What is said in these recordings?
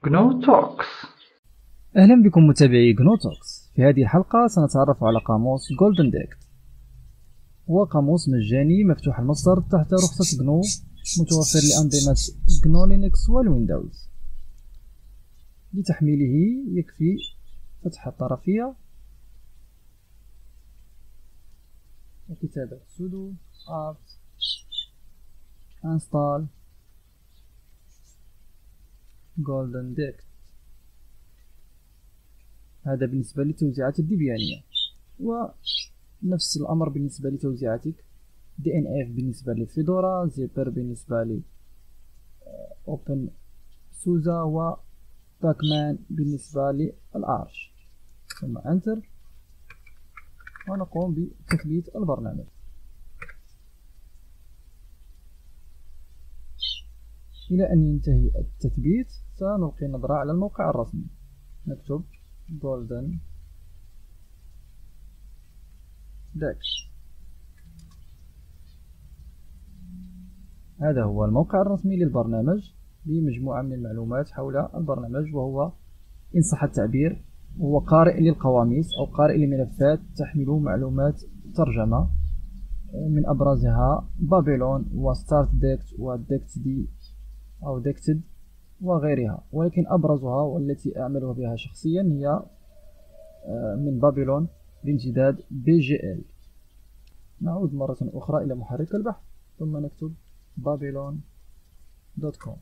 GNU Talks. أهلا بكم متابعي GNU Talks. في هذه الحلقة سنتعرف على قاموس Golden Dict. هو قاموس مجاني مفتوح المصدر تحت رخصة GNU، متوفر لأنظمة GNU لينكس والويندوز. لتحميله يكفي فتح الطرفية وكتابة sudo apt install Golden Dict. هذا بالنسبة للتوزيعات الديبيانية، ونفس الأمر بالنسبة لتوزيعاتك DNF بالنسبة للفيدورا، زيبر بالنسبة ل Open SUSE، وباكمان بالنسبة للأرش. ثم Enter ونقوم بتثبيت البرنامج. إلى أن ينتهي التثبيت سنلقي نظرة على الموقع الرسمي. نكتب Golden Dict. هذا هو الموقع الرسمي للبرنامج بمجموعة من المعلومات حول البرنامج، وهو إن صح التعبير هو قارئ للقواميس أو قارئ لملفات تحمل معلومات ترجمة، من أبرزها بابلون وستارت ديكت وديكت دي أو ديكتد وغيرها، ولكن أبرزها والتي أعمل بها شخصيا هي من بابلون بامتداد BGL. نعود مرة أخرى إلى محرك البحث ثم نكتب babylon.com،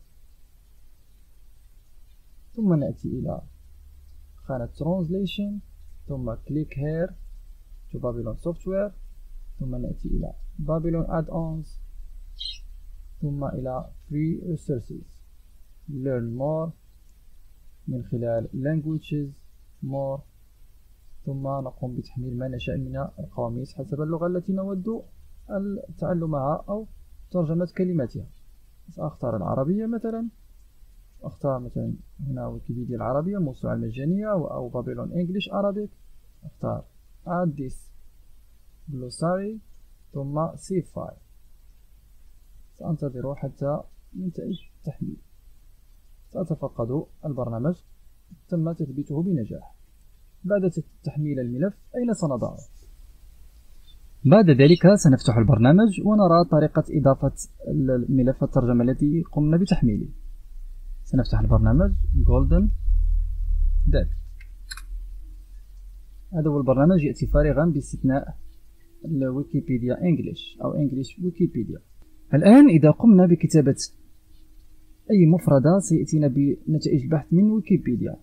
ثم نأتي إلى خانة Translation، ثم click here to Babylon Software، ثم نأتي إلى Babylon Add-ons، ثم إلى Free Resources Learn More من خلال Languages More، ثم نقوم بتحميل ما نشاء من القواميس حسب اللغة التي نود تعلمها أو ترجمة كلماتها. سأختار العربية مثلا، أختار مثلا هنا ويكيبيديا العربية الموسوعة المجانية أو بابلون English Arabic. أختار Add this glossary ثم Save file. سأنتظر حتى ينتهي التحميل. سأتفقد البرنامج تم تثبيته بنجاح. بعد تحميل الملف أين سنضعه؟ بعد ذلك سنفتح البرنامج ونرى طريقة إضافة الملف الترجمة التي قمنا بتحميله. سنفتح البرنامج Golden Dict. هذا هو البرنامج، يأتي فارغا باستثناء الويكيبيديا English أو English ويكيبيديا. الآن إذا قمنا بكتابة أي مفردة سيأتينا بنتائج البحث من ويكيبيديا.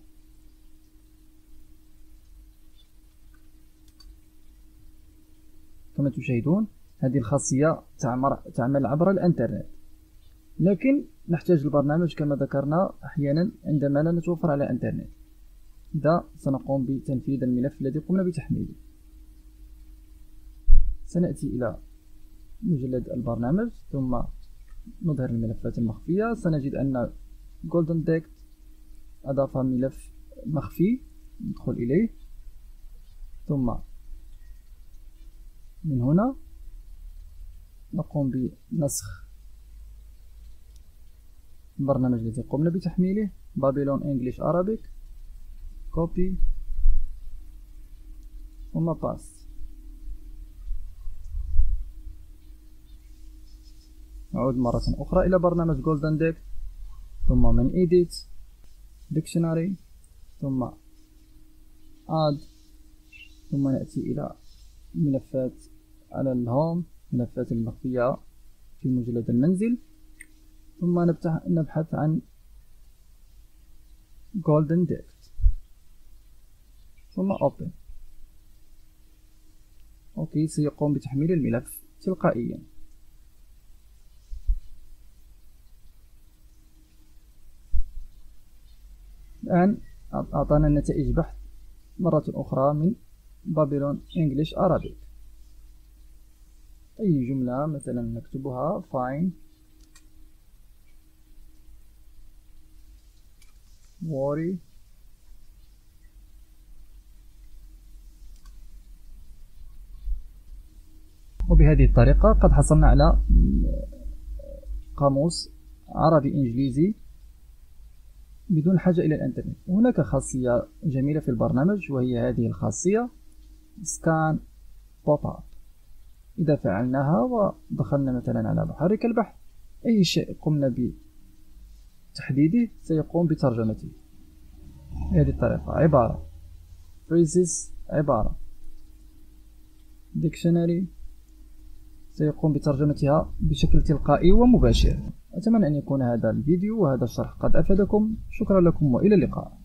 كما تشاهدون هذه الخاصية تعمل عبر الانترنت، لكن نحتاج البرنامج كما ذكرنا أحيانا عندما لا نتوفر على الانترنت. إذا سنقوم بتنفيذ الملف الذي قمنا بتحميله، سنأتي إلى مجلد البرنامج ثم نظهر الملفات المخفية. سنجد أن Golden Dict أضاف ملف مخفي، ندخل إليه ثم من هنا نقوم بنسخ البرنامج الذي قمنا بتحميله Babylon English Arabic، copy ثم paste. نعود مرة أخرى إلى برنامج Golden Dict، ثم من Edit Dictionary ثم Add، ثم نأتي إلى ملفات على الهوم، ملفات المخفية في مجلد المنزل، ثم نبحث عن Golden Dict ثم Open. أوكي، سيقوم بتحميل الملف تلقائيا. الآن أعطانا نتائج بحث مرة أخرى من Babylon English Arabic. أي جملة مثلا نكتبها find worry وبهذه الطريقة قد حصلنا على قاموس عربي إنجليزي بدون حاجة إلى الإنترنت. هناك خاصية جميلة في البرنامج وهي هذه الخاصية Scan Pop-up. إذا فعلناها ودخلنا مثلا على محرك البحث، أي شيء قمنا بتحديده سيقوم بترجمته. بهذه الطريقة عبارة phrases، عبارة dictionary، سيقوم بترجمتها بشكل تلقائي ومباشر. أتمنى أن يكون هذا الفيديو وهذا الشرح قد أفادكم. شكرا لكم وإلى اللقاء.